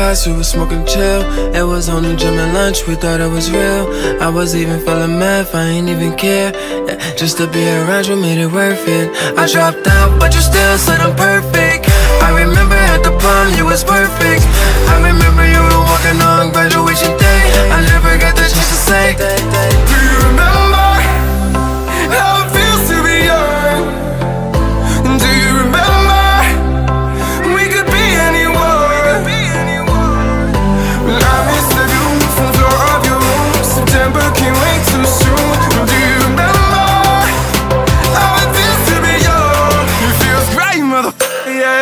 glass, we was smoking chill. It was only gym and lunch, we thought it was real. I was even feeling meth, I ain't even care. Yeah, just to be around you made it worth it. I dropped out, but you still said I'm perfect. I remember at the prom, you was perfect. I remember you were walking on graduation day. I never got the chance to say, do you remember how it feels to be young? Do you remember we could be anyone? I miss the view from the floor of your room. September can't wait too soon. Do you remember how it feels to be young? It feels great, motherfucker, yeah.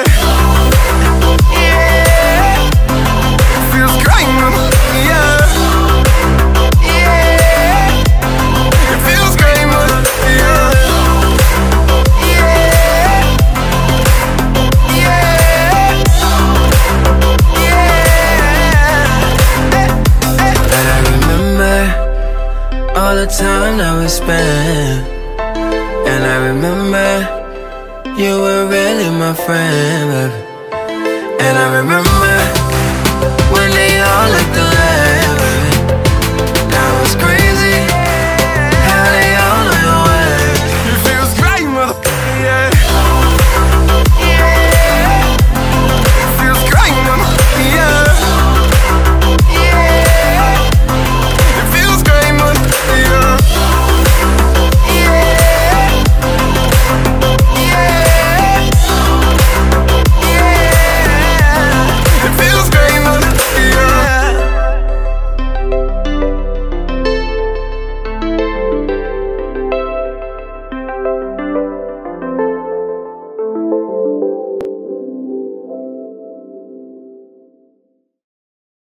All the time that we spent, and I remember you were really my friend, baby. And I remember